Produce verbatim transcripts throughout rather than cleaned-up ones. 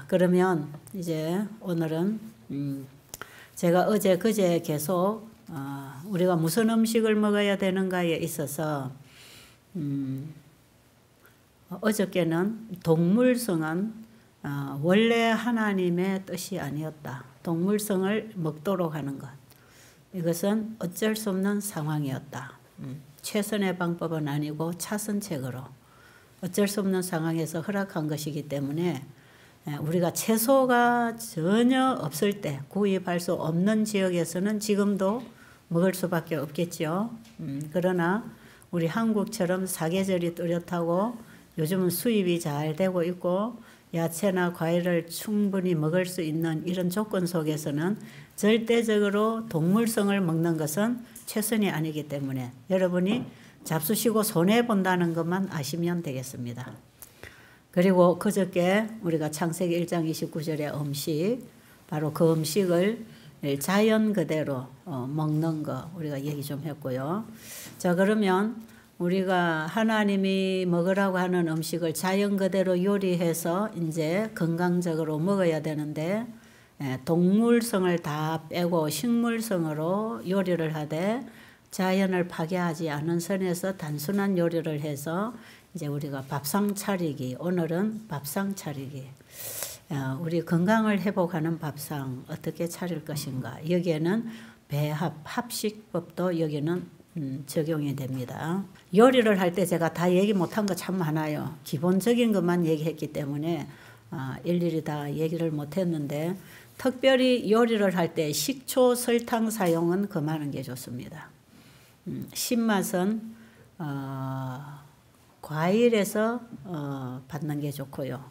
그러면 이제 오늘은 음 제가 어제 그제 계속 어 우리가 무슨 음식을 먹어야 되는가에 있어서 음 어저께는 동물성은 어 원래 하나님의 뜻이 아니었다. 동물성을 먹도록 하는 것. 이것은 어쩔 수 없는 상황이었다. 음 최선의 방법은 아니고 차선책으로 어쩔 수 없는 상황에서 허락한 것이기 때문에 우리가 채소가 전혀 없을 때 구입할 수 없는 지역에서는 지금도 먹을 수밖에 없겠죠. 음, 그러나 우리 한국처럼 사계절이 뚜렷하고 요즘은 수입이 잘 되고 있고 야채나 과일을 충분히 먹을 수 있는 이런 조건 속에서는 절대적으로 동물성을 먹는 것은 최선이 아니기 때문에 여러분이 잡수시고 손해본다는 것만 아시면 되겠습니다. 그리고 그저께 우리가 창세기 일 장 이십구 절의 음식, 바로 그 음식을 자연 그대로 먹는 거 우리가 얘기 좀 했고요. 자, 그러면 우리가 하나님이 먹으라고 하는 음식을 자연 그대로 요리해서 이제 건강적으로 먹어야 되는데 동물성을 다 빼고 식물성으로 요리를 하되 자연을 파괴하지 않은 선에서 단순한 요리를 해서 이제 우리가 밥상 차리기, 오늘은 밥상 차리기, 우리 건강을 회복하는 밥상 어떻게 차릴 것인가. 여기에는 배합, 합식법도 여기는 음, 적용이 됩니다. 요리를 할 때 제가 다 얘기 못한 거 참 많아요. 기본적인 것만 얘기했기 때문에 아, 일일이 다 얘기를 못했는데 특별히 요리를 할 때 식초, 설탕 사용은 금하는 게 좋습니다. 음, 신맛은 어, 과일에서 어, 받는 게 좋고요.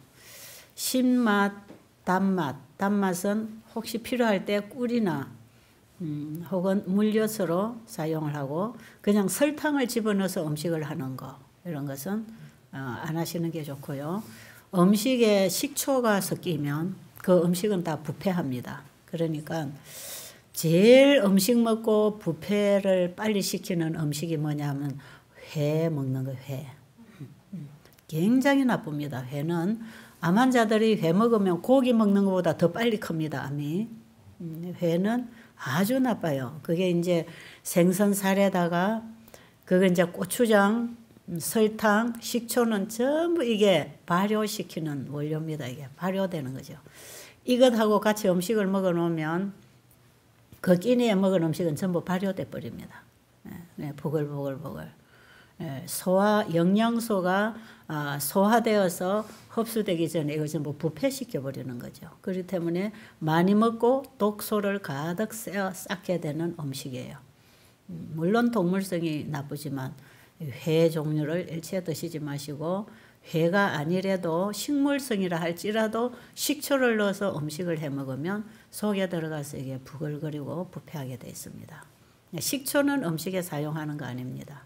신맛, 단맛, 단맛은 혹시 필요할 때 꿀이나 음, 혹은 물엿으로 사용을 하고 그냥 설탕을 집어넣어서 음식을 하는 거 이런 것은 어, 안 하시는 게 좋고요. 음식에 식초가 섞이면 그 음식은 다 부패합니다. 그러니까 제일 음식 먹고 부패를 빨리 시키는 음식이 뭐냐면 회 먹는 거, 회. 굉장히 나쁩니다. 회는 암 환자들이 회 먹으면 고기 먹는 것보다 더 빨리 큽니다. 암이. 회는 아주 나빠요. 그게 이제 생선 살에다가 그거 이제 고추장, 설탕, 식초는 전부 이게 발효시키는 원료입니다. 이게 발효되는 거죠. 이것하고 같이 음식을 먹어 놓으면 그 끼니에 먹은 음식은 전부 발효돼 버립니다. 네, 보글보글보글. 소화, 영양소가 소화되어서 흡수되기 전에 이걸 전부 부패시켜 버리는 거죠. 그렇기 때문에 많이 먹고 독소를 가득 쌓게 되는 음식이에요. 물론 동물성이 나쁘지만 회 종류를 일체 드시지 마시고 회가 아니래도 식물성이라 할지라도 식초를 넣어서 음식을 해 먹으면 속에 들어가서 이게 부글거리고 부패하게 되어 있습니다. 식초는 음식에 사용하는 거 아닙니다.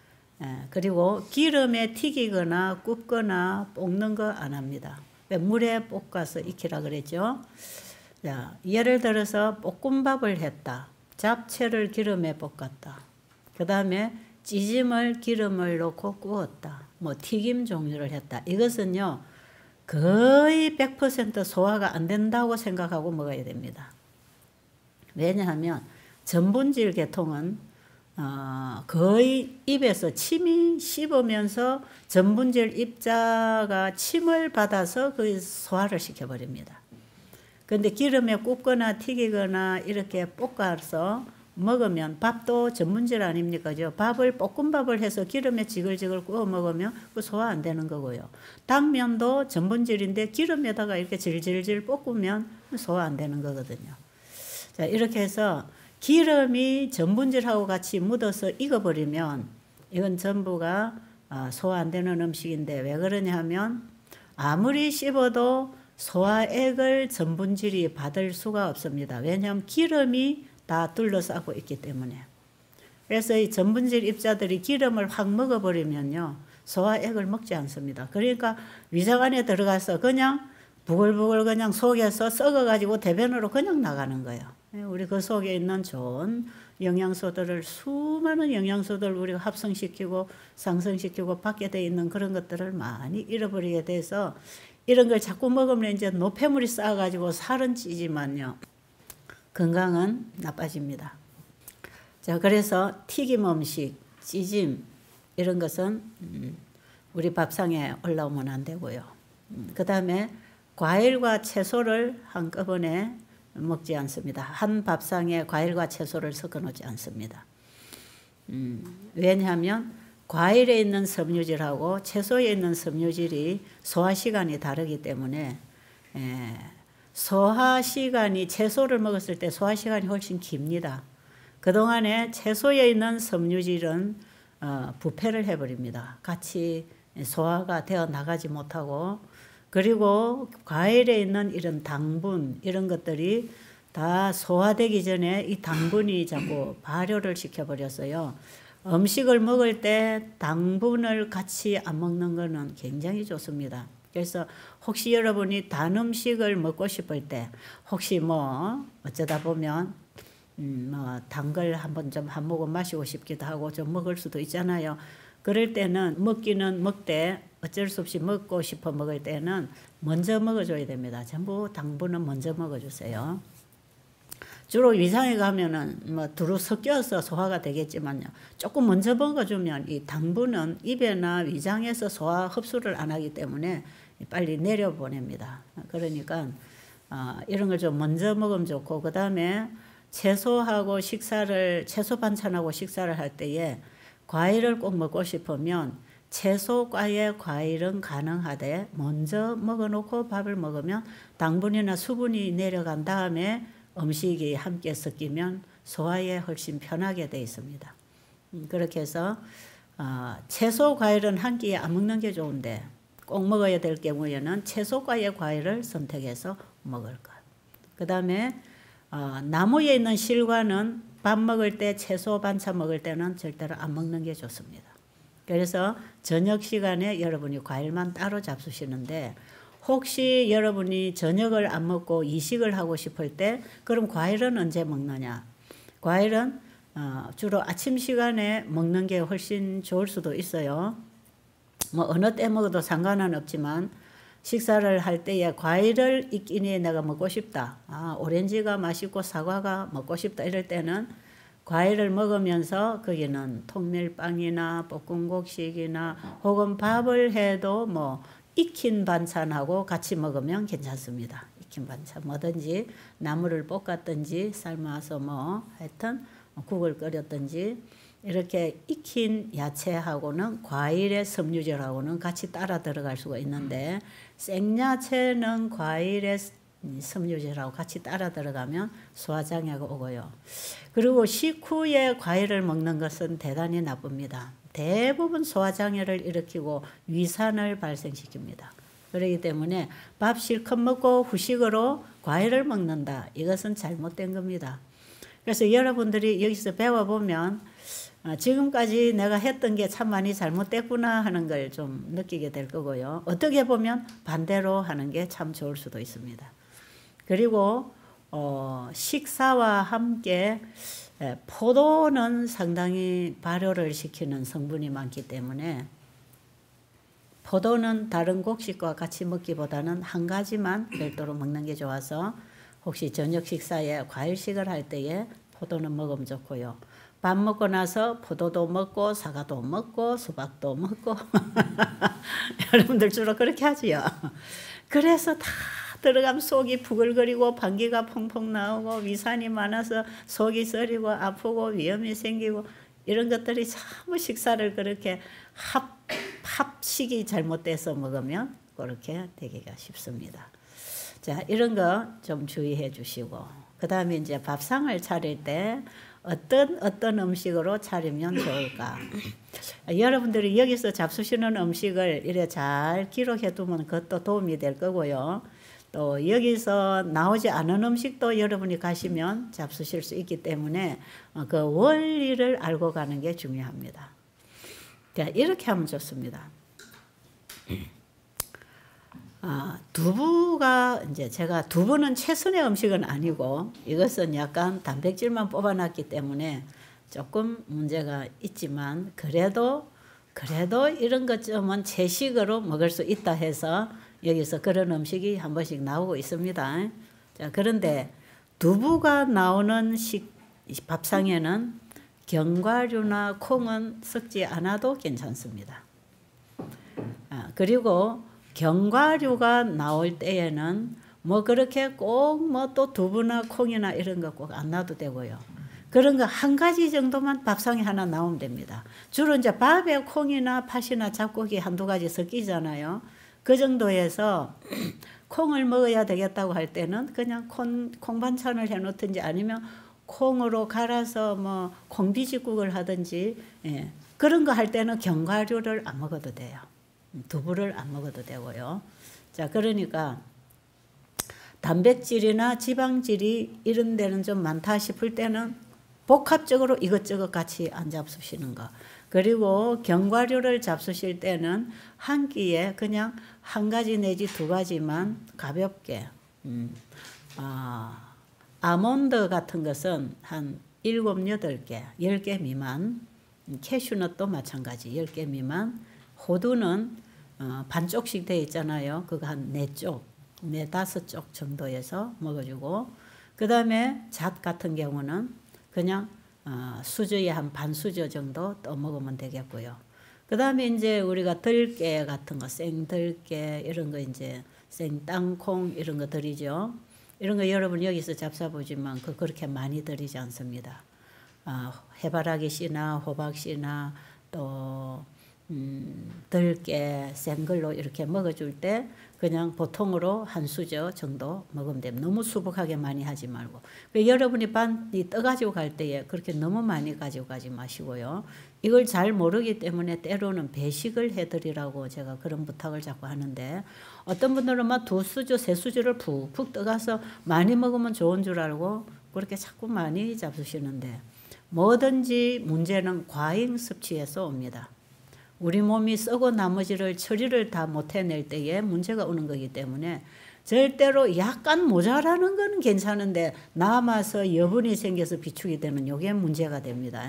그리고 기름에 튀기거나 굽거나 볶는 거 안 합니다. 물에 볶아서 익히라 그랬죠. 자, 예를 들어서 볶음밥을 했다. 잡채를 기름에 볶았다. 그 다음에 찌짐을 기름을 넣고 구웠다. 뭐 튀김 종류를 했다. 이것은요 거의 백 퍼센트 소화가 안 된다고 생각하고 먹어야 됩니다. 왜냐하면 전분질 계통은 어, 거의 입에서 침이 씹으면서 전분질 입자가 침을 받아서 그 소화를 시켜버립니다. 그런데 기름에 굽거나 튀기거나 이렇게 볶아서 먹으면 밥도 전분질 아닙니까? 밥을 볶음밥을 해서 기름에 지글지글 구워 먹으면 그 소화 안 되는 거고요. 당면도 전분질인데 기름에다가 이렇게 질질질 볶으면 소화 안 되는 거거든요. 자, 이렇게 해서 기름이 전분질하고 같이 묻어서 익어버리면 이건 전부가 소화 안 되는 음식인데 왜 그러냐 하면 아무리 씹어도 소화액을 전분질이 받을 수가 없습니다. 왜냐하면 기름이 다 둘러싸고 있기 때문에. 그래서 이 전분질 입자들이 기름을 확 먹어버리면요 소화액을 먹지 않습니다. 그러니까 위장 안에 들어가서 그냥 부글부글 그냥 속에서 썩어가지고 대변으로 그냥 나가는 거예요. 우리 그 속에 있는 좋은 영양소들을 수많은 영양소들을 우리가 합성시키고 상승시키고 받게 돼 있는 그런 것들을 많이 잃어버리게 돼서 이런 걸 자꾸 먹으면 이제 노폐물이 쌓아가지고 살은 찌지만요. 건강은 나빠집니다. 자, 그래서 튀김 음식, 찌짐 이런 것은 우리 밥상에 올라오면 안 되고요. 그 다음에 과일과 채소를 한꺼번에 먹지 않습니다. 한 밥상에 과일과 채소를 섞어 놓지 않습니다. 음, 왜냐하면 과일에 있는 섬유질하고 채소에 있는 섬유질이 소화 시간이 다르기 때문에 에, 소화 시간이 채소를 먹었을 때 소화 시간이 훨씬 깁니다. 그동안에 채소에 있는 섬유질은 어, 부패를 해버립니다. 같이 소화가 되어 나가지 못하고, 그리고 과일에 있는 이런 당분 이런 것들이 다 소화되기 전에 이 당분이 자꾸 발효를 시켜버렸어요. 음식을 먹을 때 당분을 같이 안 먹는 것은 굉장히 좋습니다. 그래서 혹시 여러분이 단 음식을 먹고 싶을 때, 혹시 뭐 어쩌다 보면 음, 뭐 단 걸 한번 좀 한 모금 마시고 싶기도 하고 좀 먹을 수도 있잖아요. 그럴 때는 먹기는 먹되 어쩔 수 없이 먹고 싶어 먹을 때는 먼저 먹어줘야 됩니다. 전부 당분은 먼저 먹어주세요. 주로 위장에 가면은 뭐 두루 섞여서 소화가 되겠지만요. 조금 먼저 먹어주면 이 당분은 입에나 위장에서 소화 흡수를 안 하기 때문에 빨리 내려보냅니다. 그러니까 어, 이런 걸 좀 먼저 먹으면 좋고, 그 다음에 채소하고 식사를, 채소 반찬하고 식사를 할 때에 과일을 꼭 먹고 싶으면 채소과의 과일은 가능하되 먼저 먹어놓고 밥을 먹으면 당분이나 수분이 내려간 다음에 음식이 함께 섞이면 소화에 훨씬 편하게 되어 있습니다. 그렇게 해서 어, 채소 과일은 한 끼에 안 먹는 게 좋은데 꼭 먹어야 될 경우에는 채소과의 과일을 선택해서 먹을 것. 그 다음에 어, 나무에 있는 실과는 밥 먹을 때, 채소 반찬 먹을 때는 절대로 안 먹는 게 좋습니다. 그래서 저녁 시간에 여러분이 과일만 따로 잡수시는데, 혹시 여러분이 저녁을 안 먹고 이식을 하고 싶을 때 그럼 과일은 언제 먹느냐? 과일은 어, 주로 아침 시간에 먹는 게 훨씬 좋을 수도 있어요. 뭐 어느 때 먹어도 상관은 없지만 식사를 할 때에 과일을 이 끼니에 내가 먹고 싶다. 아, 오렌지가 맛있고 사과가 먹고 싶다. 이럴 때는 과일을 먹으면서 거기는 통밀빵이나 볶음곡식이나 혹은 밥을 해도 뭐 익힌 반찬하고 같이 먹으면 괜찮습니다. 익힌 반찬 뭐든지 나물을 볶았든지 삶아서 뭐 하여튼 국을 끓였든지 이렇게 익힌 야채하고는 과일의 섬유질하고는 같이 따라 들어갈 수가 있는데, 생야채는 과일의 섬유질하고 같이 따라 들어가면 소화장애가 오고요. 그리고 식후에 과일을 먹는 것은 대단히 나쁩니다. 대부분 소화장애를 일으키고 위산을 발생시킵니다. 그렇기 때문에 밥 실컷 먹고 후식으로 과일을 먹는다. 이것은 잘못된 겁니다. 그래서 여러분들이 여기서 배워보면 지금까지 내가 했던 게 참 많이 잘못됐구나 하는 걸 좀 느끼게 될 거고요. 어떻게 보면 반대로 하는 게 참 좋을 수도 있습니다. 그리고 어, 식사와 함께 포도는 상당히 발효를 시키는 성분이 많기 때문에 포도는 다른 곡식과 같이 먹기보다는 한 가지만 별도로 먹는 게 좋아서 혹시 저녁 식사에 과일식을 할 때에 포도는 먹으면 좋고요. 밥 먹고 나서 포도도 먹고 사과도 먹고 수박도 먹고 여러분들 주로 그렇게 하지요. 그래서 다 들어가면 속이 부글거리고 방귀가 펑펑 나오고 위산이 많아서 속이 쓰리고 아프고 위염이 생기고 이런 것들이 전부 식사를 그렇게 합, 합식이 잘못돼서 먹으면 그렇게 되기가 쉽습니다. 자, 이런 거 좀 주의해 주시고, 그 다음에 이제 밥상을 차릴 때 어떤 어떤 음식으로 차리면 좋을까? 여러분들이 여기서 잡수시는 음식을 이래 잘 기록해 두면 그것도 도움이 될 거고요. 또 여기서 나오지 않은 음식도 여러분이 가시면 잡수실 수 있기 때문에 그 원리를 알고 가는 게 중요합니다. 자, 이렇게 하면 좋습니다. 아, 두부가 이제 제가 두부는 최선의 음식은 아니고 이것은 약간 단백질만 뽑아놨기 때문에 조금 문제가 있지만 그래도 그래도 이런 것쯤은 채식으로 먹을 수 있다 해서 여기서 그런 음식이 한 번씩 나오고 있습니다. 자, 그런데 두부가 나오는 식, 밥상에는 견과류나 콩은 섞지 않아도 괜찮습니다. 아, 그리고 견과류가 나올 때에는 뭐 그렇게 꼭 뭐 또 두부나 콩이나 이런 거 꼭 안 놔도 되고요. 그런 거 한 가지 정도만 밥상에 하나 나오면 됩니다. 주로 이제 밥에 콩이나 팥이나 잡곡이 한두 가지 섞이잖아요. 그 정도에서 콩을 먹어야 되겠다고 할 때는 그냥 콩, 콩 반찬을 해 놓든지 아니면 콩으로 갈아서 뭐 콩비지국을 하든지, 예. 그런 거 할 때는 견과류를 안 먹어도 돼요. 두부를 안 먹어도 되고요. 자, 그러니까 단백질이나 지방질이 이런 데는 좀 많다 싶을 때는 복합적으로 이것저것 같이 안 잡수시는 거. 그리고 견과류를 잡수실 때는 한 끼에 그냥 한 가지 내지 두 가지만 가볍게, 음, 아, 아몬드 같은 것은 한 일곱, 여덟 개, 열 개 미만, 캐슈넛도 마찬가지 열 개 미만, 호두는 어, 반쪽씩 되어 있잖아요. 그거 한 네 쪽, 네 다섯 쪽 정도에서 먹어주고, 그 다음에 잣 같은 경우는 그냥 어, 수저에 한 반 수저 정도 떠 먹으면 되겠고요. 그 다음에 이제 우리가 들깨 같은 거, 생들깨 이런 거 이제 생땅콩 이런 거 들이죠. 이런 거 여러분 여기서 잡숴보지만 그 그렇게 많이 들이지 않습니다. 아, 해바라기 씨나 호박 씨나 또 음, 들깨 생걸로 이렇게 먹어줄 때 그냥 보통으로 한 수저 정도 먹으면 됩니다. 너무 수북하게 많이 하지 말고. 여러분이 반이 떠가지고 갈 때에 그렇게 너무 많이 가지고 가지 마시고요. 이걸 잘 모르기 때문에 때로는 배식을 해드리라고 제가 그런 부탁을 자꾸 하는데, 어떤 분들은 막 두 수저, 세 수저를 푹푹 떠가서 많이 먹으면 좋은 줄 알고 그렇게 자꾸 많이 잡수시는데, 뭐든지 문제는 과잉 섭취에서 옵니다. 우리 몸이 썩고 나머지를 처리를 다 못 해낼 때에 문제가 오는 거기 때문에 절대로 약간 모자라는 건 괜찮은데 남아서 여분이 생겨서 비축이 되는 이게 문제가 됩니다.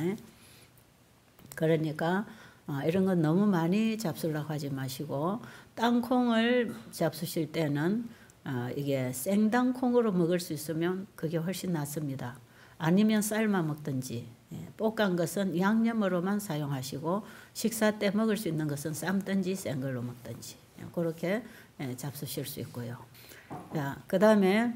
그러니까 이런 건 너무 많이 잡수려고 하지 마시고, 땅콩을 잡수실 때는 이게 생땅콩으로 먹을 수 있으면 그게 훨씬 낫습니다. 아니면 삶아 먹든지, 볶은 것은 양념으로만 사용하시고 식사 때 먹을 수 있는 것은 삶든지 센 걸로 먹든지 그렇게 잡수실 수 있고요. 그 다음에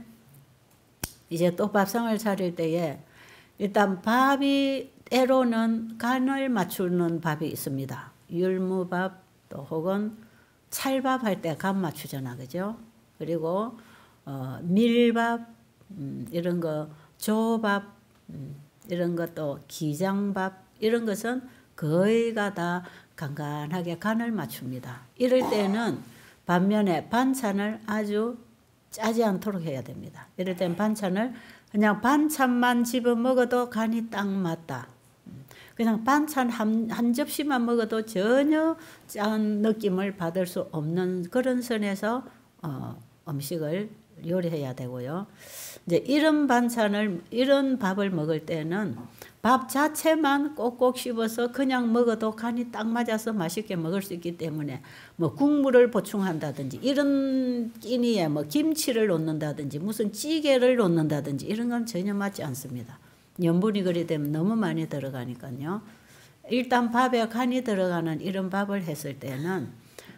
이제 또 밥상을 차릴 때에 일단 밥이 때로는 간을 맞추는 밥이 있습니다. 율무밥 또 혹은 찰밥 할 때 간 맞추잖아, 그죠? 그리고 어, 밀밥 음, 이런 거, 조밥 음, 이런 것도 기장밥 이런 것은 거의가 다 간간하게 간을 맞춥니다. 이럴 때는 반면에 반찬을 아주 짜지 않도록 해야 됩니다. 이럴 때는 반찬을 그냥 반찬만 집어 먹어도 간이 딱 맞다. 그냥 반찬 한, 한 접시만 먹어도 전혀 짠 느낌을 받을 수 없는 그런 선에서 어, 음식을 요리해야 되고요. 이제 이런 반찬을, 이런 밥을 먹을 때는 밥 자체만 꼭꼭 씹어서 그냥 먹어도 간이 딱 맞아서 맛있게 먹을 수 있기 때문에 뭐 국물을 보충한다든지 이런 끼니에 뭐 김치를 넣는다든지 무슨 찌개를 넣는다든지 이런 건 전혀 맞지 않습니다. 염분이 그리 되면 너무 많이 들어가니까요. 일단 밥에 간이 들어가는 이런 밥을 했을 때는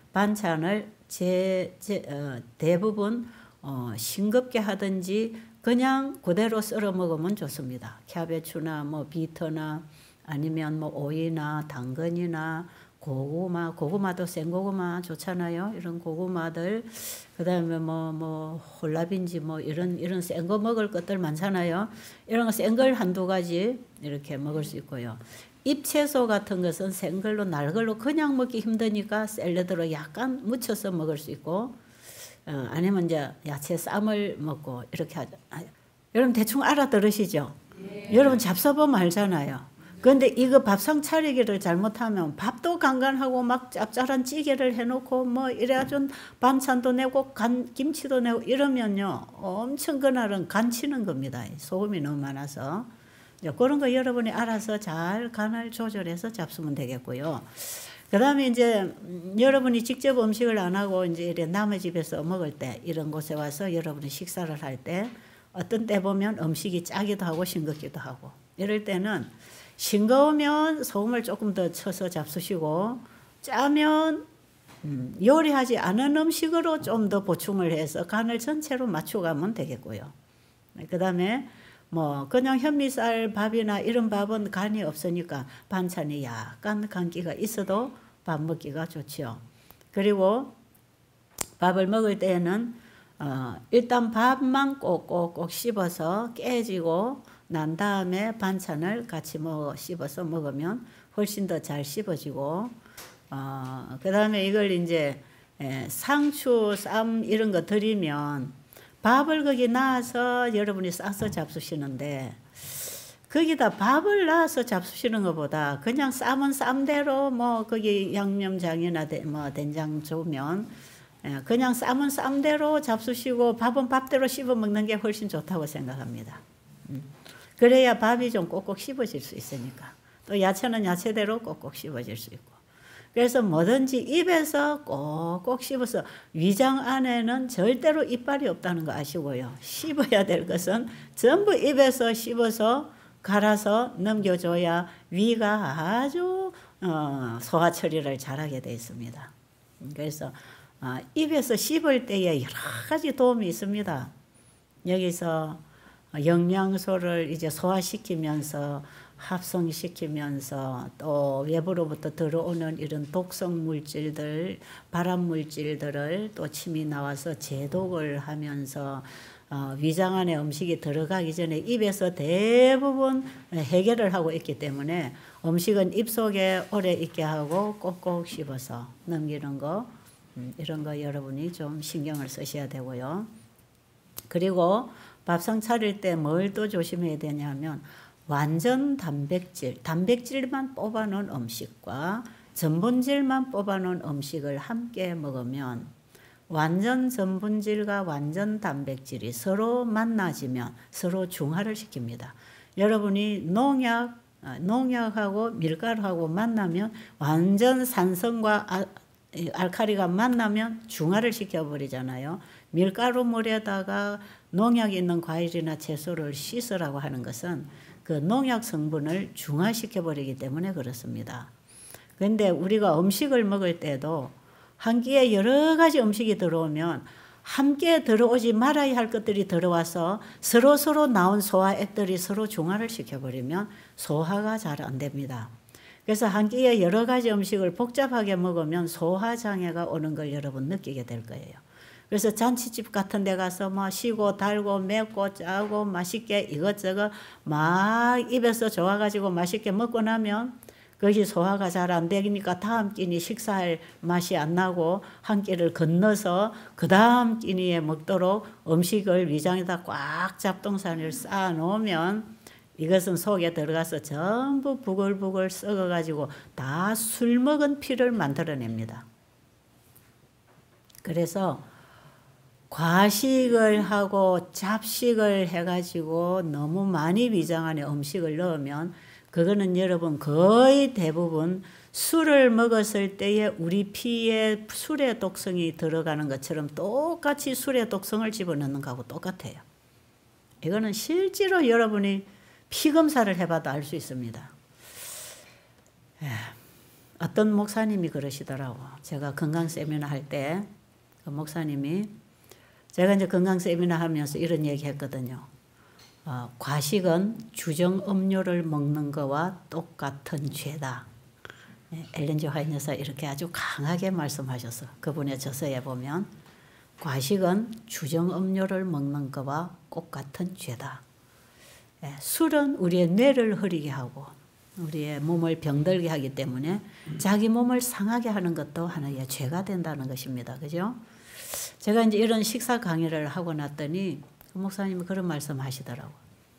반찬을 제, 제, 어, 대부분 어, 싱겁게 하든지 그냥 그대로 썰어 먹으면 좋습니다. 캐베추나 뭐 비터나 아니면 뭐 오이나 당근이나 고구마, 고구마도 생고구마 좋잖아요. 이런 고구마들, 그 다음에 뭐, 뭐, 홀라빈지 뭐 이런, 이런 센 거 먹을 것들 많잖아요. 이런 거 센 걸 한두 가지 이렇게 먹을 수 있고요. 잎채소 같은 것은 생 걸로, 날 걸로 그냥 먹기 힘드니까 샐러드로 약간 묻혀서 먹을 수 있고, 어, 아니면 이제 야채 쌈을 먹고 이렇게 하죠. 아, 여러분 대충 알아들으시죠? 예. 여러분 잡숴보면 알잖아요. 그런데 이거 밥상 차리기를 잘못하면 밥도 간간하고 막 짭짤한 찌개를 해놓고 뭐 이래가지고 반찬도 내고 간, 김치도 내고 이러면요 엄청 그날은 간치는 겁니다. 소금이 너무 많아서. 그런 거 여러분이 알아서 잘 간을 조절해서 잡수면 되겠고요. 그 다음에 이제 음, 여러분이 직접 음식을 안 하고 이제 이래 남의 집에서 먹을 때 이런 곳에 와서 여러분이 식사를 할 때 어떤 때 보면 음식이 짜기도 하고 싱겁기도 하고 이럴 때는 싱거우면 소금을 조금 더 쳐서 잡수시고 짜면 음, 요리하지 않은 음식으로 좀 더 보충을 해서 간을 전체로 맞춰가면 되겠고요. 그 다음에 뭐 그냥 현미쌀 밥이나 이런 밥은 간이 없으니까 반찬이 약간 간기가 있어도 밥 먹기가 좋죠. 그리고 밥을 먹을 때에는 어, 일단 밥만 꼭꼭꼭 씹어서 깨지고 난 다음에 반찬을 같이 먹어 씹어서 먹으면 훨씬 더 잘 씹어지고 어, 그 다음에 이걸 이제 에, 상추, 쌈 이런 거 드리면 밥을 거기 놔서 여러분이 싸서 잡수시는데 거기다 밥을 놔서 잡수시는 것보다 그냥 쌈은 쌈대로 뭐 거기 양념장이나 대, 뭐 된장 주면 그냥 쌈은 쌈대로 잡수시고 밥은 밥대로 씹어 먹는 게 훨씬 좋다고 생각합니다. 그래야 밥이 좀 꼭꼭 씹어질 수 있으니까. 또 야채는 야채대로 꼭꼭 씹어질 수 있고. 그래서 뭐든지 입에서 꼭꼭 씹어서 위장 안에는 절대로 이빨이 없다는 거 아시고요. 씹어야 될 것은 전부 입에서 씹어서 갈아서 넘겨줘야 위가 아주 어, 소화 처리를 잘하게 되어 있습니다. 그래서 어, 입에서 씹을 때에 여러 가지 도움이 있습니다. 여기서 영양소를 이제 소화시키면서 합성시키면서 또 외부로부터 들어오는 이런 독성 물질들, 발암 물질들을 또 침이 나와서 제독을 하면서 어, 위장 안에 음식이 들어가기 전에 입에서 대부분 해결을 하고 있기 때문에 음식은 입속에 오래 있게 하고 꼭꼭 씹어서 넘기는 거 음, 이런 거 여러분이 좀 신경을 쓰셔야 되고요. 그리고 밥상 차릴 때 뭘 또 조심해야 되냐면 완전 단백질, 단백질만 뽑아놓은 음식과 전분질만 뽑아놓은 음식을 함께 먹으면 완전 전분질과 완전 단백질이 서로 만나지면 서로 중화를 시킵니다. 여러분이 농약, 농약하고 밀가루하고 만나면 완전 산성과 아, 알칼리가 만나면 중화를 시켜버리잖아요. 밀가루물에다가 농약이 있는 과일이나 채소를 씻으라고 하는 것은 그 농약 성분을 중화시켜버리기 때문에 그렇습니다. 그런데 우리가 음식을 먹을 때도 한 끼에 여러 가지 음식이 들어오면 함께 들어오지 말아야 할 것들이 들어와서 서로서로 나온 소화액들이 서로 중화를 시켜버리면 소화가 잘 안 됩니다. 그래서 한 끼에 여러 가지 음식을 복잡하게 먹으면 소화장애가 오는 걸 여러분 느끼게 될 거예요. 그래서 잔치집 같은 데 가서 뭐 시고 달고 맵고 짜고 맛있게 이것저것 막 입에서 좋아가지고 맛있게 먹고 나면 그것이 소화가 잘 안 되니까 다음 끼니 식사할 맛이 안 나고 한 끼를 건너서 그 다음 끼니에 먹도록 음식을 위장에다 꽉 잡동사니를 쌓아 놓으면 이것은 속에 들어가서 전부 부글부글 썩어가지고 다 술 먹은 피를 만들어냅니다. 그래서 과식을 하고 잡식을 해가지고 너무 많이 위장 안에 음식을 넣으면 그거는 여러분 거의 대부분 술을 먹었을 때에 우리 피에 술의 독성이 들어가는 것처럼 똑같이 술의 독성을 집어넣는 거하고 똑같아요. 이거는 실제로 여러분이 피 검사를 해봐도 알 수 있습니다. 어떤 목사님이 그러시더라고. 제가 건강 세미나 할 때 그 목사님이 제가 이제 건강 세미나 하면서 이런 얘기 했거든요. 어, 과식은 주정 음료를 먹는 거와 똑같은 죄다. 네, 엘렌 지 화이트 여사 이렇게 아주 강하게 말씀하셔서 그분의 저서에 보면 과식은 주정 음료를 먹는 거와 똑같은 죄다. 네, 술은 우리의 뇌를 흐리게 하고 우리의 몸을 병들게 하기 때문에 자기 몸을 상하게 하는 것도 하나의 죄가 된다는 것입니다. 그죠? 제가 이제 이런 식사 강의를 하고 났더니 그 목사님이 그런 말씀 하시더라고요.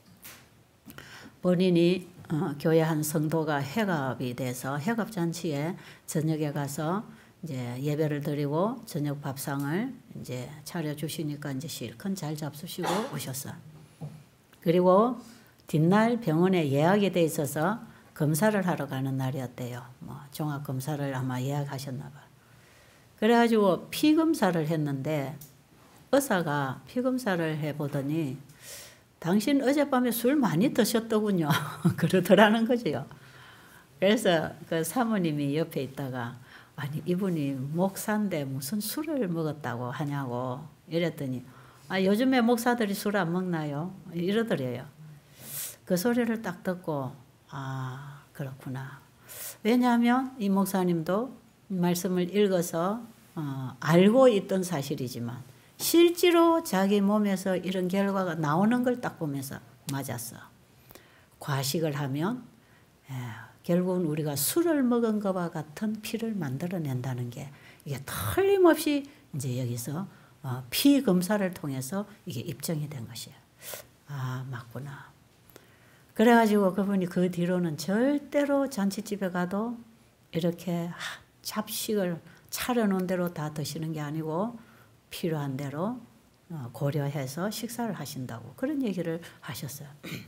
본인이 어, 교회 한 성도가 해갑이 돼서 해갑잔치에 저녁에 가서 이제 예배를 드리고 저녁 밥상을 이제 차려주시니까 이제 실컷 잘 잡수시고 오셨어요. 그리고 뒷날 병원에 예약이 돼 있어서 검사를 하러 가는 날이었대요. 뭐 종합 검사를 아마 예약하셨나 봐. 그래가지고 피 검사를 했는데 의사가 피 검사를 해보더니 당신 어젯밤에 술 많이 드셨더군요. 그러더라는 거지요. 그래서 그 사모님이 옆에 있다가 아니 이분이 목사인데 무슨 술을 먹었다고 하냐고 이랬더니 아 요즘에 목사들이 술 안 먹나요? 이러더래요. 그 소리를 딱 듣고 아 그렇구나. 왜냐하면 이 목사님도 말씀을 읽어서 어, 알고 있던 사실이지만 실제로 자기 몸에서 이런 결과가 나오는 걸 딱 보면서 맞았어. 과식을 하면 에, 결국은 우리가 술을 먹은 것과 같은 피를 만들어낸다는 게 이게 틀림없이 이제 여기서 어, 피 검사를 통해서 이게 입증이 된 것이에요. 아 맞구나. 그래가지고 그분이 그 뒤로는 절대로 잔치집에 가도 이렇게 잡식을 차려놓은 대로 다 드시는 게 아니고 필요한 대로 고려해서 식사를 하신다고 그런 얘기를 하셨어요.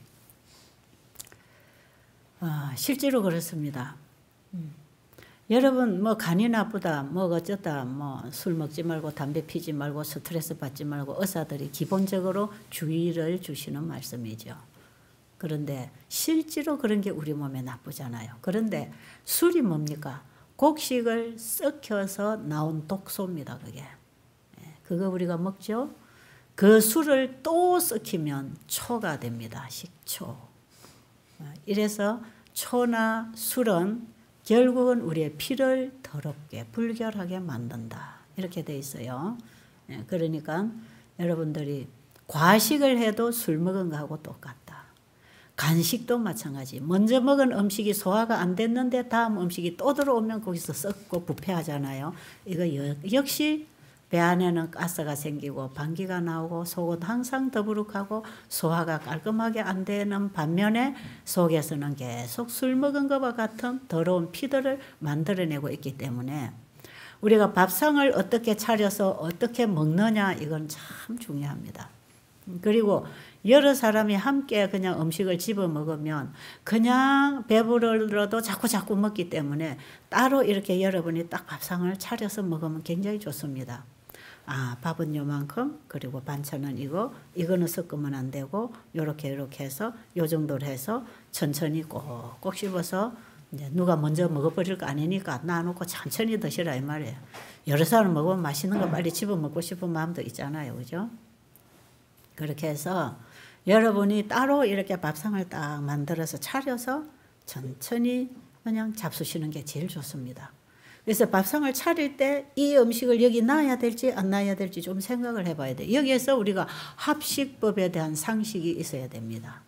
아, 실제로 그렇습니다. 음. 여러분 뭐 간이 나쁘다 뭐 어쩌다 뭐 술 먹지 말고 담배 피지 말고 스트레스 받지 말고 의사들이 기본적으로 주의를 주시는 말씀이죠. 그런데 실제로 그런 게 우리 몸에 나쁘잖아요. 그런데 술이 뭡니까? 곡식을 썩혀서 나온 독소입니다. 그게. 그거 우리가 먹죠. 그 술을 또 썩히면 초가 됩니다. 식초. 이래서 초나 술은 결국은 우리의 피를 더럽게 불결하게 만든다. 이렇게 돼 있어요. 그러니까 여러분들이 과식을 해도 술 먹은 거하고 똑같다. 간식도 마찬가지. 먼저 먹은 음식이 소화가 안 됐는데 다음 음식이 또 들어오면 거기서 썩고 부패하잖아요. 이거 역시 배 안에는 가스가 생기고 방귀가 나오고 속은 항상 더부룩하고 소화가 깔끔하게 안 되는 반면에 속에서는 계속 술 먹은 것과 같은 더러운 피들을 만들어내고 있기 때문에 우리가 밥상을 어떻게 차려서 어떻게 먹느냐 이건 참 중요합니다. 그리고 여러 사람이 함께 그냥 음식을 집어 먹으면 그냥 배부르러도 자꾸 자꾸 먹기 때문에 따로 이렇게 여러분이 딱 밥상을 차려서 먹으면 굉장히 좋습니다. 아 밥은 요만큼 그리고 반찬은 이거 이거는 섞으면 안 되고 요렇게 요렇게 해서 요 정도로 해서 천천히 꼭꼭 씹어서 이제 누가 먼저 먹어버릴 거 아니니까 놔놓고 천천히 드시라 이 말이에요. 여러 사람 먹으면 맛있는 거 빨리 집어 먹고 싶은 마음도 있잖아요. 그죠? 그렇게 해서 여러분이 따로 이렇게 밥상을 딱 만들어서 차려서 천천히 그냥 잡수시는 게 제일 좋습니다. 그래서 밥상을 차릴 때 이 음식을 여기 놔야 될지 안 놔야 될지 좀 생각을 해봐야 돼요. 여기에서 우리가 합식법에 대한 상식이 있어야 됩니다.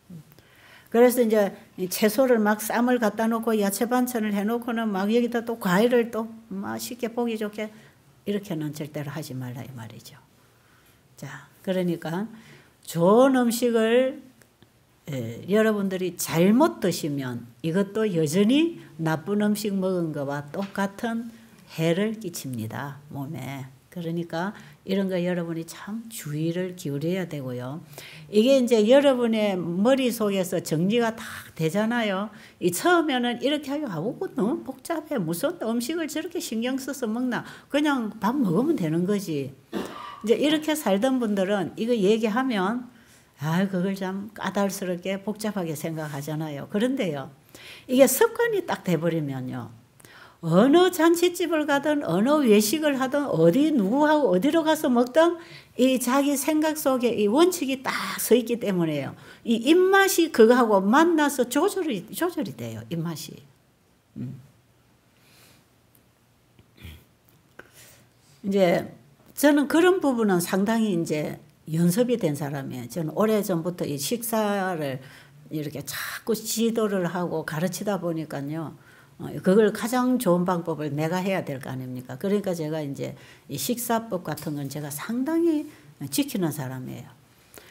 그래서 이제 채소를 막 쌈을 갖다 놓고 야채 반찬을 해놓고는 막 여기다 또 과일을 또 막 쉽게 보기 좋게 이렇게는 절대로 하지 말라 이 말이죠. 자, 그러니까 좋은 음식을 예, 여러분들이 잘못 드시면 이것도 여전히 나쁜 음식 먹은 것과 똑같은 해를 끼칩니다. 몸에. 그러니까 이런 거 여러분이 참 주의를 기울여야 되고요. 이게 이제 여러분의 머릿속에서 정리가 다 되잖아요. 이 처음에는 이렇게 하고 아우 너무 복잡해. 무슨 음식을 저렇게 신경 써서 먹나. 그냥 밥 먹으면 되는 거지. 이제 이렇게 살던 분들은 이거 얘기하면 아, 그걸 참 까다롭게 복잡하게 생각하잖아요. 그런데요, 이게 습관이 딱 돼버리면요, 어느 잔치집을 가든 어느 외식을 하든 어디 누구하고 어디로 가서 먹든 이 자기 생각 속에 이 원칙이 딱 서 있기 때문에요. 이 입맛이 그거하고 만나서 조절이 조절이 돼요. 입맛이. 음. 이제 저는 그런 부분은 상당히 이제 연습이 된 사람이에요. 저는 오래전부터 이 식사를 이렇게 자꾸 지도를 하고 가르치다 보니까요. 그걸 가장 좋은 방법을 내가 해야 될 거 아닙니까? 그러니까 제가 이제 이 식사법 같은 건 제가 상당히 지키는 사람이에요.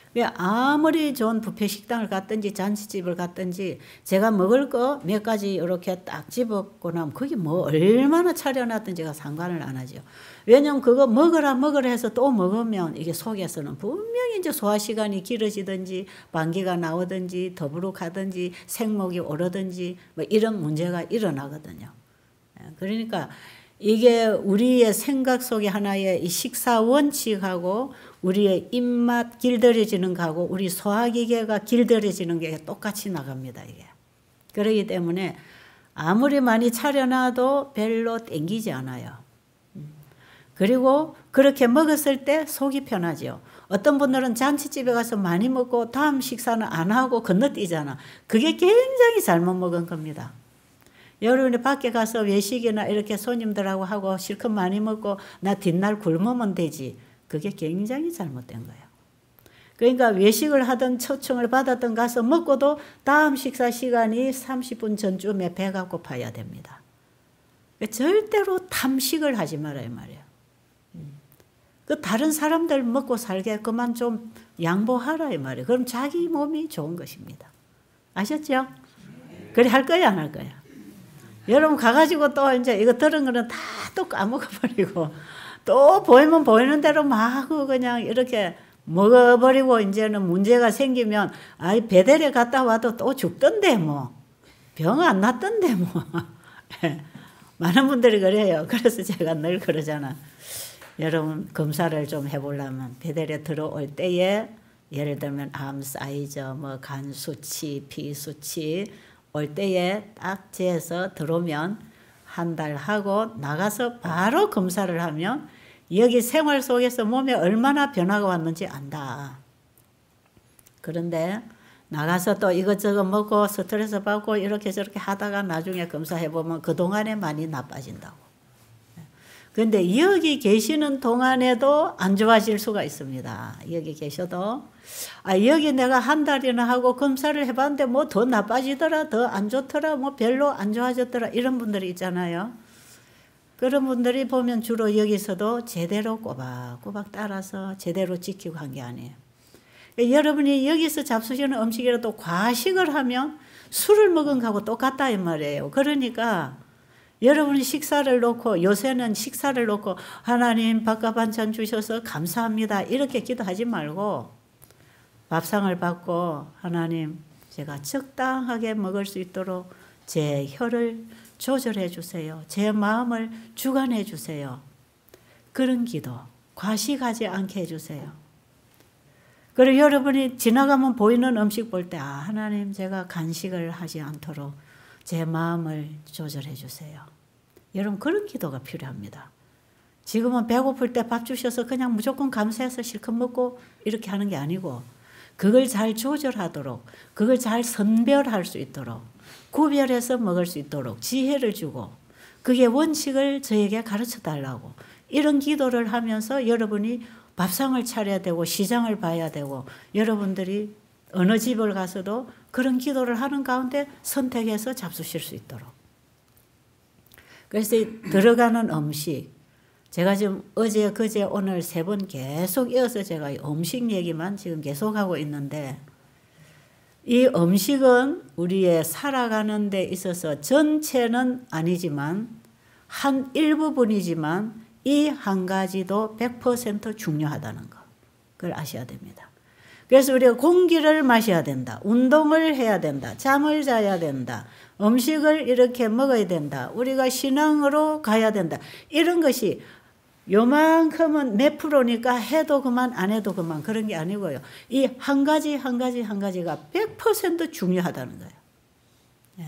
아무리 좋은 뷔페 식당을 갔든지 잔치집을 갔든지 제가 먹을 거 몇 가지 이렇게 딱 집었고 나면 그게 뭐 얼마나 차려놨든지가 상관을 안 하죠. 왜냐면 그거 먹으라 먹으라 해서 또 먹으면 이게 속에서는 분명히 이제 소화 시간이 길어지든지 방귀가 나오든지 더부룩하든지 생목이 오르든지 뭐 이런 문제가 일어나거든요. 그러니까 이게 우리의 생각 속에 하나의 이 식사 원칙하고 우리의 입맛 길들여지는 거하고 우리 소화기계가 길들여지는 게 똑같이 나갑니다. 이게. 그렇기 때문에 아무리 많이 차려놔도 별로 땡기지 않아요. 그리고 그렇게 먹었을 때 속이 편하죠. 어떤 분들은 잔치집에 가서 많이 먹고 다음 식사는 안 하고 건너뛰잖아. 그게 굉장히 잘못 먹은 겁니다. 여러분이 밖에 가서 외식이나 이렇게 손님들하고 하고 실컷 많이 먹고 나 뒷날 굶으면 되지. 그게 굉장히 잘못된 거예요. 그러니까 외식을 하든 초청을 받았든 가서 먹고도 다음 식사 시간이 삼십 분 전쯤에 배가 고파야 됩니다. 절대로 탐식을 하지 말아요 말이에요. 그 다른 사람들 먹고 살게끔만 좀 양보하라 이 말이에요. 그럼 자기 몸이 좋은 것입니다. 아셨죠? 그래 할 거야 안 할 거야? 여러분 가가지고 또 이제 이거 들은 거는 다 또 까먹어버리고 또 보이면 보이는 대로 막 그냥 이렇게 먹어버리고 이제는 문제가 생기면 아이 배달에 갔다 와도 또 죽던데 뭐 병 안 났던데 뭐 많은 분들이 그래요. 그래서 제가 늘 그러잖아. 여러분 검사를 좀 해보려면 배달에 들어올 때에 예를 들면 암 사이즈, 뭐 간 수치, 피 수치 올 때에 딱 재서 들어오면 한 달 하고 나가서 바로 검사를 하면 여기 생활 속에서 몸에 얼마나 변화가 왔는지 안다. 그런데 나가서 또 이것저것 먹고 스트레스 받고 이렇게 저렇게 하다가 나중에 검사해보면 그동안에 많이 나빠진다고. 그런데 여기 계시는 동안에도 안 좋아질 수가 있습니다. 여기 계셔도 아 여기 내가 한 달이나 하고 검사를 해봤는데 뭐 더 나빠지더라, 더 안 좋더라, 뭐 별로 안 좋아졌더라 이런 분들이 있잖아요. 그런 분들이 보면 주로 여기서도 제대로 꼬박꼬박 따라서 제대로 지키고 한 게 아니에요. 여러분이 여기서 잡수시는 음식이라도 과식을 하면 술을 먹은 거하고 똑같다 이 말이에요. 그러니까 여러분이 식사를 놓고 요새는 식사를 놓고 하나님 밥과 반찬 주셔서 감사합니다 이렇게 기도하지 말고 밥상을 받고 하나님 제가 적당하게 먹을 수 있도록 제 혀를 조절해 주세요. 제 마음을 주관해 주세요. 그런 기도 과식하지 않게 해주세요. 그리고 여러분이 지나가면 보이는 음식 볼 때 아 하나님 제가 간식을 하지 않도록 제 마음을 조절해 주세요. 여러분 그런 기도가 필요합니다. 지금은 배고플 때 밥 주셔서 그냥 무조건 감사해서 실컷 먹고 이렇게 하는 게 아니고 그걸 잘 조절하도록 그걸 잘 선별할 수 있도록 구별해서 먹을 수 있도록 지혜를 주고 그게 원칙을 저에게 가르쳐 달라고 이런 기도를 하면서 여러분이 밥상을 차려야 되고 시장을 봐야 되고 여러분들이 어느 집을 가서도 그런 기도를 하는 가운데 선택해서 잡수실 수 있도록. 그래서 들어가는 음식 제가 지금 어제 그제 오늘 세 번 계속 이어서 제가 음식 얘기만 지금 계속하고 있는데 이 음식은 우리의 살아가는 데 있어서 전체는 아니지만 한 일부분이지만 이 한 가지도 백 퍼센트 중요하다는 거 그걸 아셔야 됩니다. 그래서 우리가 공기를 마셔야 된다. 운동을 해야 된다. 잠을 자야 된다. 음식을 이렇게 먹어야 된다. 우리가 신앙으로 가야 된다. 이런 것이 요만큼은 몇 프로니까 해도 그만 안 해도 그만 그런 게 아니고요. 이 한 가지 한 가지 한 가지가 백 퍼센트 중요하다는 거예요. 예.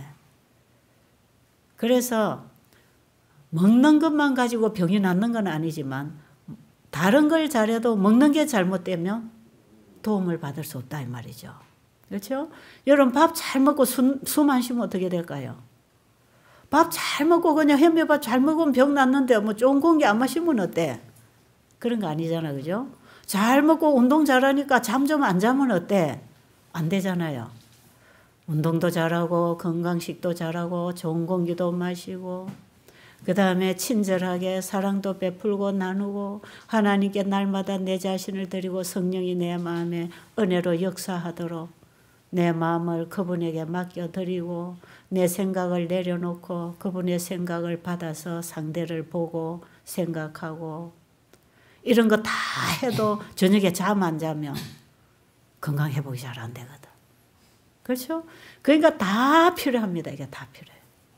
그래서 먹는 것만 가지고 병이 낫는 건 아니지만 다른 걸 잘해도 먹는 게 잘못되면 도움을 받을 수 없다 이 말이죠. 그렇죠? 여러분 밥 잘 먹고 숨, 숨 안 쉬면 어떻게 될까요? 밥 잘 먹고 그냥 현미밥 잘 먹으면 병 낫는데 뭐 좋은 공기 안 마시면 어때? 그런 거 아니잖아. 그죠? 잘 먹고 운동 잘하니까 잠 좀 안 자면 어때? 안 되잖아요. 운동도 잘하고 건강식도 잘하고 좋은 공기도 마시고 그 다음에 친절하게 사랑도 베풀고 나누고 하나님께 날마다 내 자신을 드리고 성령이 내 마음에 은혜로 역사하도록 내 마음을 그분에게 맡겨드리고 내 생각을 내려놓고 그분의 생각을 받아서 상대를 보고 생각하고 이런 거 다 해도 저녁에 잠 안 자면 건강 회복이 잘 안 되거든. 그렇죠? 그러니까 다 필요합니다. 이게 다 필요해요.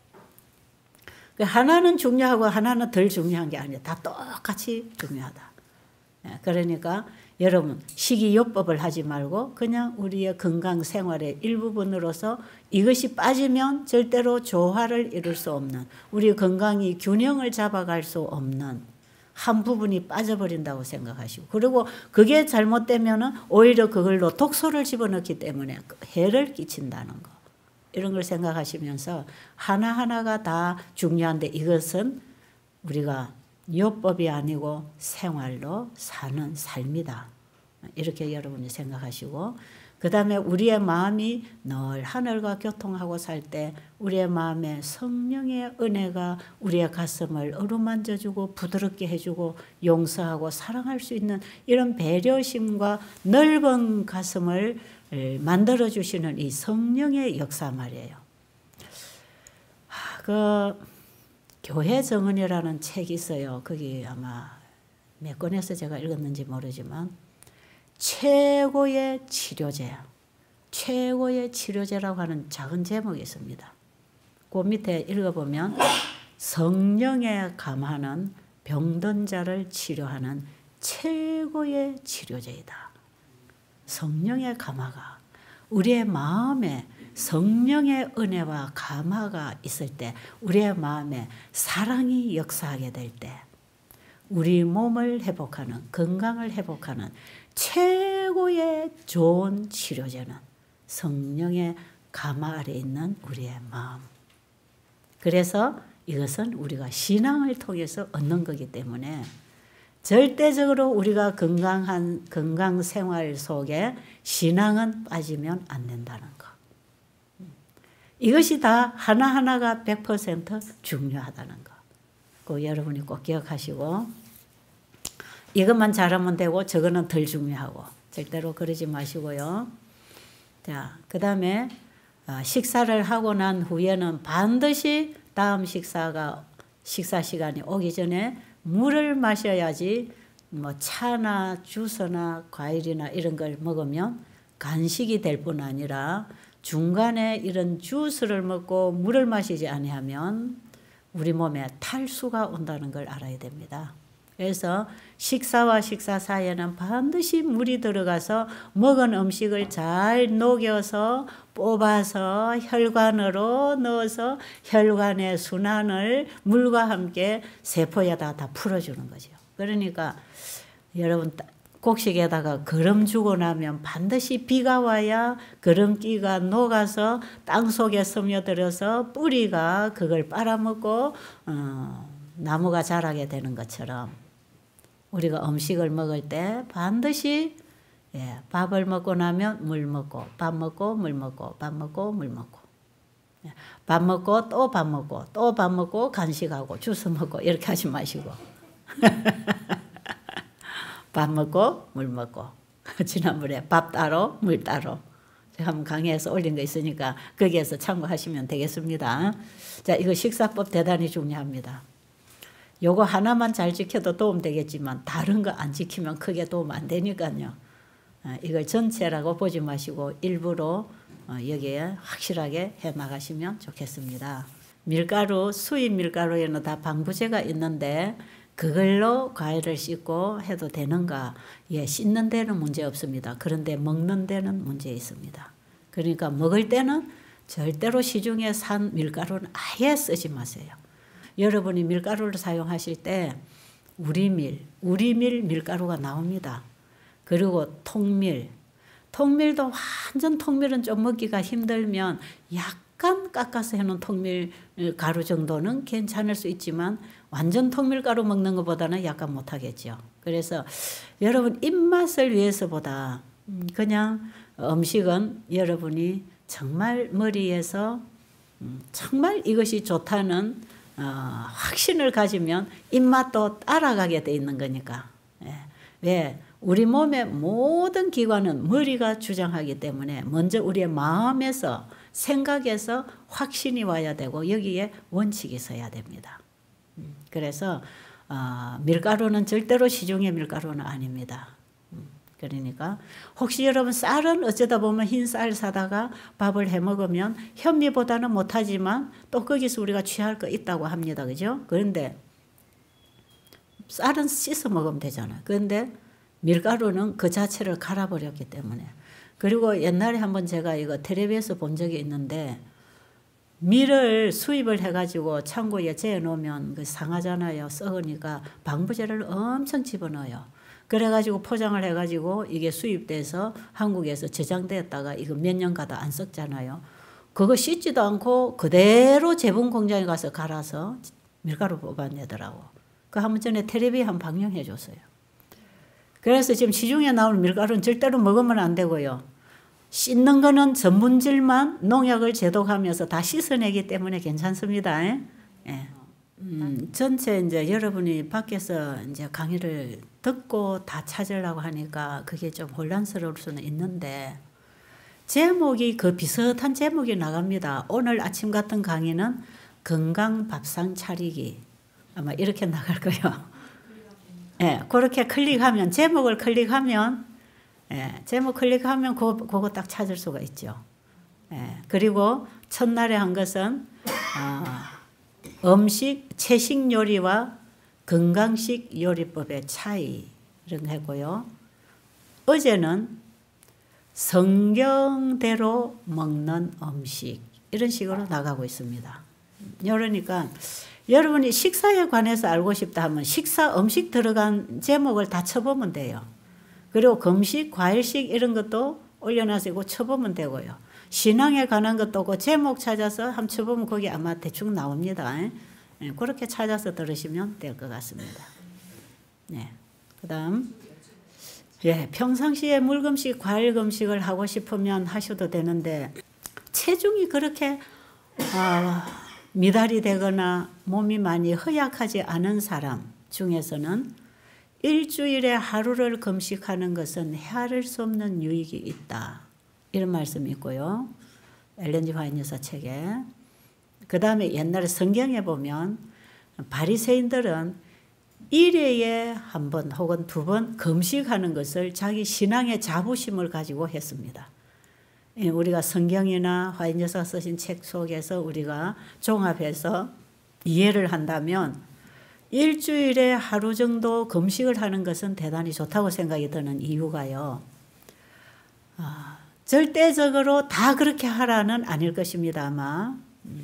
하나는 중요하고 하나는 덜 중요한 게 아니에요. 다 똑같이 중요하다. 그러니까 여러분 식이요법을 하지 말고 그냥 우리의 건강 생활의 일부분으로서 이것이 빠지면 절대로 조화를 이룰 수 없는 우리 건강이 균형을 잡아갈 수 없는 한 부분이 빠져버린다고 생각하시고 그리고 그게 잘못되면 오히려 그걸로 독소를 집어넣기 때문에 해를 끼친다는 거 이런 걸 생각하시면서 하나하나가 다 중요한데 이것은 우리가 요법이 아니고 생활로 사는 삶이다. 이렇게 여러분이 생각하시고 그 다음에 우리의 마음이 늘 하늘과 교통하고 살 때 우리의 마음에 성령의 은혜가 우리의 가슴을 어루만져주고 부드럽게 해주고 용서하고 사랑할 수 있는 이런 배려심과 넓은 가슴을 만들어주시는 이 성령의 역사 말이에요. 그 교회 정언이라는 책이 있어요. 거기 아마 몇 권에서 제가 읽었는지 모르지만 최고의 치료제, 최고의 치료제라고 하는 작은 제목이 있습니다. 그 밑에 읽어보면 성령에 감하는 병든 자를 치료하는 최고의 치료제이다. 성령의 감화가 우리의 마음에 성령의 은혜와 감화가 있을 때 우리의 마음에 사랑이 역사하게 될 때 우리 몸을 회복하는 건강을 회복하는 최고의 좋은 치료제는 성령의 감화 아래 있는 우리의 마음. 그래서 이것은 우리가 신앙을 통해서 얻는 거기 때문에 절대적으로 우리가 건강한 건강 생활 속에 신앙은 빠지면 안 된다는 거. 이것이 다 하나하나가 백 퍼센트 중요하다는 거. 그 여러분이 꼭 기억하시고 이것만 잘하면 되고 저거는 덜 중요하고 절대로 그러지 마시고요. 자, 그 다음에 식사를 하고 난 후에는 반드시 다음 식사가 식사 시간이 오기 전에 물을 마셔야지 뭐 차나 주스나 과일이나 이런 걸 먹으면 간식이 될 뿐 아니라 중간에 이런 주스를 먹고 물을 마시지 아니하면 우리 몸에 탈수가 온다는 걸 알아야 됩니다. 그래서 식사와 식사 사이에는 반드시 물이 들어가서 먹은 음식을 잘 녹여서 뽑아서 혈관으로 넣어서 혈관의 순환을 물과 함께 세포에다 다 풀어주는 거죠. 그러니까 여러분 곡식에다가 거름 주고 나면 반드시 비가 와야 거름기가 녹아서 땅 속에 스며들어서 뿌리가 그걸 빨아먹고 어, 나무가 자라게 되는 것처럼 우리가 음식을 먹을 때 반드시 예, 밥을 먹고 나면 물 먹고 밥 먹고 물 먹고 밥 먹고 물 먹고 예, 밥 먹고 또 밥 먹고 또 밥 먹고 간식하고 주스 먹고 이렇게 하지 마시고 밥 먹고 물 먹고 지난번에 밥 따로 물 따로 제가 한번 강의해서 올린 거 있으니까 거기에서 참고하시면 되겠습니다. 자, 이거 식사법 대단히 중요합니다. 요거 하나만 잘 지켜도 도움 되겠지만 다른 거 안 지키면 크게 도움 안 되니까요. 이걸 전체라고 보지 마시고 일부러 여기에 확실하게 해 나가시면 좋겠습니다. 밀가루, 수입 밀가루에는 다 방부제가 있는데 그걸로 과일을 씻고 해도 되는가? 예, 씻는 데는 문제 없습니다. 그런데 먹는 데는 문제 있습니다. 그러니까 먹을 때는 절대로 시중에 산 밀가루는 아예 쓰지 마세요. 여러분이 밀가루를 사용하실 때 우리밀, 우리밀 밀가루가 나옵니다. 그리고 통밀, 통밀도 완전 통밀은 좀 먹기가 힘들면 약간 깎아서 해놓은 통밀 가루 정도는 괜찮을 수 있지만 완전 통밀가루 먹는 것보다는 약간 못하겠죠. 그래서 여러분 입맛을 위해서보다 그냥 음식은 여러분이 정말 머리에서 정말 이것이 좋다는 어, 확신을 가지면 입맛도 따라가게 돼 있는 거니까. 예. 왜? 우리 몸의 모든 기관은 머리가 주장하기 때문에 먼저 우리의 마음에서 생각에서 확신이 와야 되고 여기에 원칙이 서야 됩니다. 그래서 어, 밀가루는 절대로 시중의 밀가루는 아닙니다. 그러니까 혹시 여러분 쌀은 어쩌다 보면 흰 쌀 사다가 밥을 해 먹으면 현미보다는 못하지만 또 거기서 우리가 취할 거 있다고 합니다. 그죠? 그런데 쌀은 씻어 먹으면 되잖아요. 그런데 밀가루는 그 자체를 갈아버렸기 때문에. 그리고 옛날에 한번 제가 이거 텔레비에서 본 적이 있는데 밀을 수입을 해가지고 창고에 재어 놓으면 그 상하잖아요. 썩으니까 방부제를 엄청 집어넣어요. 그래가지고 포장을 해가지고 이게 수입돼서 한국에서 저장되었다가 이거 몇 년 가다 안 썩잖아요. 그거 씻지도 않고 그대로 제분 공장에 가서 갈아서 밀가루 뽑아내더라고. 그 한 번 전에 텔레비에 한 방영해 줬어요. 그래서 지금 시중에 나오는 밀가루는 절대로 먹으면 안 되고요. 씻는 거는 전분질만 농약을 제독하면서 다 씻어내기 때문에 괜찮습니다. 예. 음, 전체 이제 여러분이 밖에서 이제 강의를 듣고 다 찾으려고 하니까 그게 좀 혼란스러울 수는 있는데 제목이 그 비슷한 제목이 나갑니다. 오늘 아침 같은 강의는 건강 밥상 차리기 아마 이렇게 나갈 거예요. 예, 그렇게 클릭하면 제목을 클릭하면 예, 제목 클릭하면 그거, 그거 딱 찾을 수가 있죠. 예, 그리고 첫날에 한 것은 어, 음식, 채식 요리와 건강식 요리법의 차이 이런 거 했고요. 어제는 성경대로 먹는 음식 이런 식으로 나가고 있습니다. 그러니까 여러분이 식사에 관해서 알고 싶다 하면 식사 음식 들어간 제목을 다 쳐보면 돼요. 그리고 금식, 과일식 이런 것도 올려놔서 쳐보면 되고요. 신앙에 관한 것도 그 제목 찾아서 한번 쳐보면 거기 아마 대충 나옵니다. 네, 그렇게 찾아서 들으시면 될 것 같습니다. 네, 그 다음 예, 평상시에 물금식, 과일금식을 하고 싶으면 하셔도 되는데 체중이 그렇게 아, 미달이 되거나 몸이 많이 허약하지 않은 사람 중에서는 일주일에 하루를 금식하는 것은 헤아릴 수 없는 유익이 있다. 이런 말씀이 있고요. 엘렌 지 화이트 여사 책에. 그 다음에 옛날에 성경에 보면 바리새인들은 일회에 한 번 혹은 두 번 금식하는 것을 자기 신앙의 자부심을 가지고 했습니다. 우리가 성경이나 화이트 여사 쓰신 책 속에서 우리가 종합해서 이해를 한다면 일주일에 하루 정도 금식을 하는 것은 대단히 좋다고 생각이 드는 이유가요. 아, 절대적으로 다 그렇게 하라는 아닐 것입니다. 아마.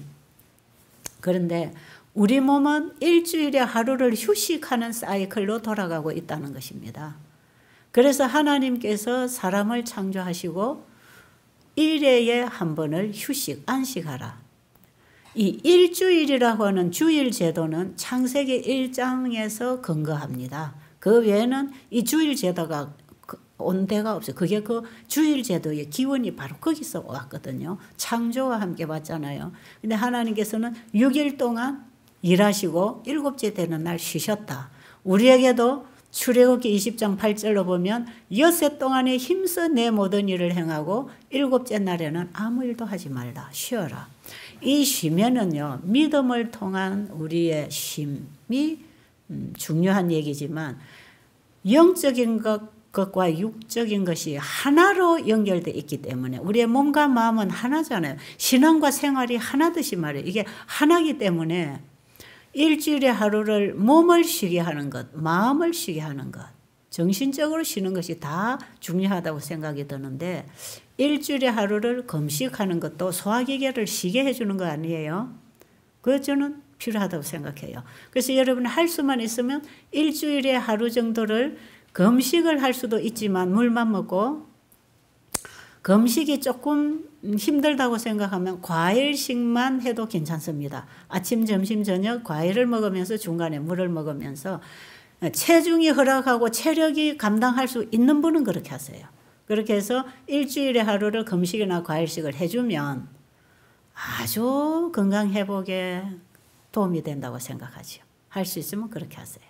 그런데 우리 몸은 일주일에 하루를 휴식하는 사이클로 돌아가고 있다는 것입니다. 그래서 하나님께서 사람을 창조하시고 일회에 한 번을 휴식, 안식하라. 이 일주일이라고 하는 주일 제도는 창세기 일 장에서 근거합니다. 그 외에는 이 주일 제도가 온 데가 없어요. 그게 그 주일 제도의 기원이 바로 거기서 왔거든요. 창조와 함께 왔잖아요. 근데 하나님께서는 육 일 동안 일하시고 일곱째 되는 날 쉬셨다. 우리에게도 출애굽기 이십 장 팔 절로 보면 엿새 동안에 힘써 내 모든 일을 행하고 일곱째 날에는 아무 일도 하지 말라. 쉬어라. 이 쉬면은요, 믿음을 통한 우리의 쉼이 음, 중요한 얘기지만 영적인 것 것과 육적인 것이 하나로 연결되어 있기 때문에 우리의 몸과 마음은 하나잖아요. 신앙과 생활이 하나듯이 말이에요. 이게 하나이기 때문에 일주일에 하루를 몸을 쉬게 하는 것, 마음을 쉬게 하는 것, 정신적으로 쉬는 것이 다 중요하다고 생각이 드는데 일주일에 하루를 금식하는 것도 소화기계를 쉬게 해주는 거 아니에요? 그거 저는 필요하다고 생각해요. 그래서 여러분이 할 수만 있으면 일주일에 하루 정도를 금식을 할 수도 있지만 물만 먹고 금식이 조금 힘들다고 생각하면 과일식만 해도 괜찮습니다. 아침, 점심, 저녁 과일을 먹으면서 중간에 물을 먹으면서 체중이 허락하고 체력이 감당할 수 있는 분은 그렇게 하세요. 그렇게 해서 일주일에 하루를 금식이나 과일식을 해주면 아주 건강 회복에 도움이 된다고 생각하죠. 할 수 있으면 그렇게 하세요.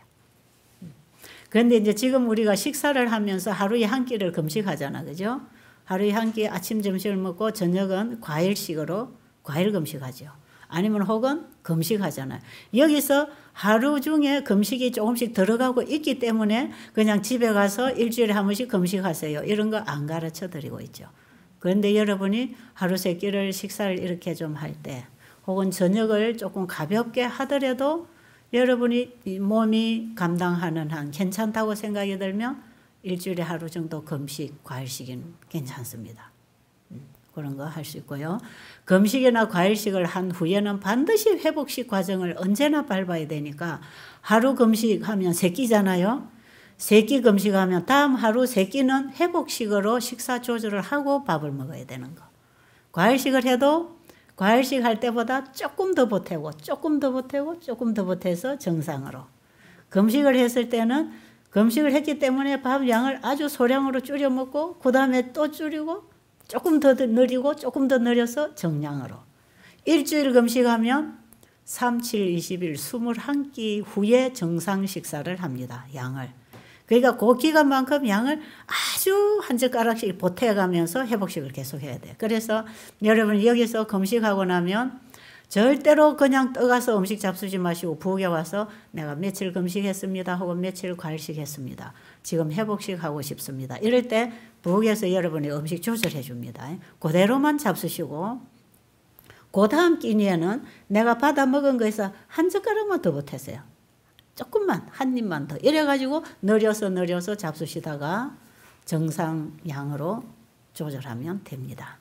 그런데 이제 지금 우리가 식사를 하면서 하루에 한 끼를 금식하잖아. 그죠? 하루에 한 끼 아침, 점심을 먹고 저녁은 과일식으로 과일 금식하죠. 아니면 혹은 금식하잖아요. 여기서 하루 중에 금식이 조금씩 들어가고 있기 때문에 그냥 집에 가서 일주일에 한 번씩 금식하세요. 이런 거 안 가르쳐 드리고 있죠. 그런데 여러분이 하루 세 끼를 식사를 이렇게 좀 할 때 혹은 저녁을 조금 가볍게 하더라도 여러분이 몸이 감당하는 한 괜찮다고 생각이 들면 일주일에 하루 정도 금식, 과일식은 괜찮습니다. 그런 거 할 수 있고요. 금식이나 과일식을 한 후에는 반드시 회복식 과정을 언제나 밟아야 되니까 하루 금식하면 세 끼잖아요. 세 끼 금식하면 다음 하루 세 끼는 회복식으로 식사 조절을 하고 밥을 먹어야 되는 거. 과일식을 해도 과일식 할 때보다 조금 더 보태고 조금 더 보태고 조금 더 보태서 정상으로. 금식을 했을 때는 금식을 했기 때문에 밥 양을 아주 소량으로 줄여 먹고 그 다음에 또 줄이고 조금 더 늘리고 조금 더 늘려서 정량으로. 일주일 금식하면 삼, 칠, 이십일, 이십일 끼 후에 정상 식사를 합니다. 양을. 그러니까 그 기간만큼 양을 아주 한 젓가락씩 보태가면서 회복식을 계속해야 돼요. 그래서 여러분 여기서 금식하고 나면 절대로 그냥 떠가서 음식 잡수지 마시고 부엌에 와서 내가 며칠 금식했습니다. 혹은 며칠 과일식했습니다. 지금 회복식 하고 싶습니다. 이럴 때 부엌에서 여러분이 음식 조절해 줍니다. 그대로만 잡수시고 그 다음 끼니에는 내가 받아 먹은 거에서 한 젓가락만 더 보태세요. 조금만 한 입만 더 이래가지고 늘려서 늘려서 잡수시다가 정상 양으로 조절하면 됩니다.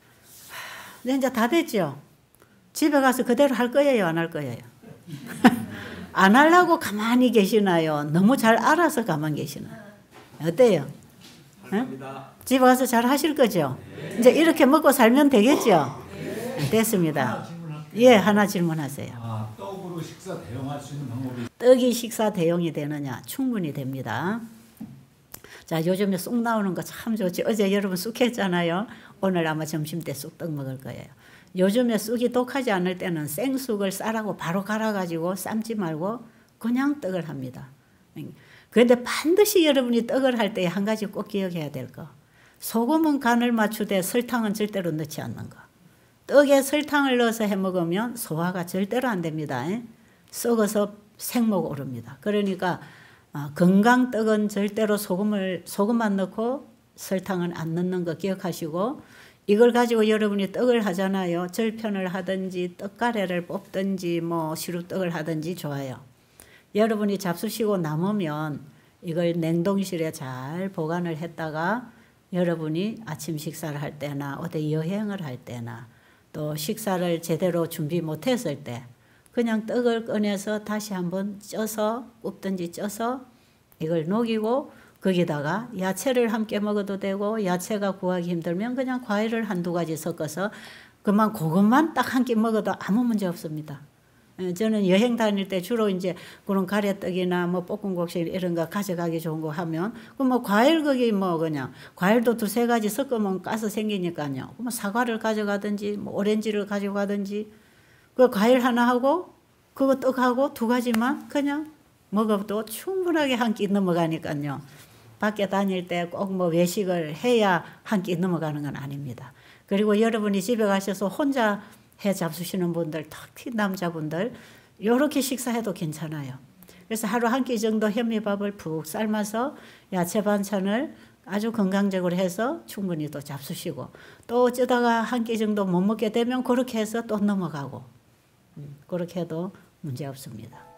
네, 이제 다 됐죠? 집에 가서 그대로 할 거예요? 안 할 거예요? 안 하려고 가만히 계시나요? 너무 잘 알아서 가만히 계시나요? 어때요? 네? 집에 가서 잘 하실 거죠? 네. 이제 이렇게 먹고 살면 되겠죠? 네. 됐습니다. 하나 예, 하나 질문하세요. 아, 떡으로 식사 대용할 수 있는 방법이? 떡이 식사 대용이 되느냐? 충분히 됩니다. 자, 요즘에 쑥 나오는 거 참 좋지. 어제 여러분 쑥 했잖아요. 오늘 아마 점심 때 쑥떡 먹을 거예요. 요즘에 쑥이 독하지 않을 때는 생쑥을 쌀하고 바로 갈아가지고 삶지 말고 그냥 떡을 합니다. 그런데 반드시 여러분이 떡을 할 때 한 가지 꼭 기억해야 될 거. 소금은 간을 맞추되 설탕은 절대로 넣지 않는 거. 떡에 설탕을 넣어서 해 먹으면 소화가 절대로 안 됩니다. 썩어서 생목 오릅니다. 그러니까 건강떡은 절대로 소금을, 소금만 넣고 설탕은 안 넣는 거 기억하시고 이걸 가지고 여러분이 떡을 하잖아요. 절편을 하든지 떡가래를 뽑든지 뭐 시루떡을 하든지 좋아요. 여러분이 잡수시고 남으면 이걸 냉동실에 잘 보관을 했다가 여러분이 아침 식사를 할 때나 어디 여행을 할 때나 또 식사를 제대로 준비 못했을 때 그냥 떡을 꺼내서 다시 한번 쪄서 굽든지 쪄서 이걸 녹이고 거기다가 야채를 함께 먹어도 되고 야채가 구하기 힘들면 그냥 과일을 한두 가지 섞어서 그만 그것만 딱 한 끼 먹어도 아무 문제 없습니다. 저는 여행 다닐 때 주로 이제 그런 가래떡이나 뭐 볶음국수 이런 거 가져가기 좋은 거 하면 그 뭐 과일 거기 뭐 그냥 과일도 두세 가지 섞으면 가스 생기니까요. 뭐 사과를 가져가든지 뭐 오렌지를 가져가든지 그 과일 하나 하고 그거 떡하고 두 가지만 그냥 먹어도 충분하게 한 끼 넘어가니까요. 밖에 다닐 때 꼭 뭐 외식을 해야 한 끼 넘어가는 건 아닙니다. 그리고 여러분이 집에 가셔서 혼자 해 잡수시는 분들, 특히 남자분들 이렇게 식사해도 괜찮아요. 그래서 하루 한 끼 정도 현미밥을 푹 삶아서 야채 반찬을 아주 건강적으로 해서 충분히 또 잡수시고 또 어쩌다가 한 끼 정도 못 먹게 되면 그렇게 해서 또 넘어가고 그렇게 해도 문제 없습니다.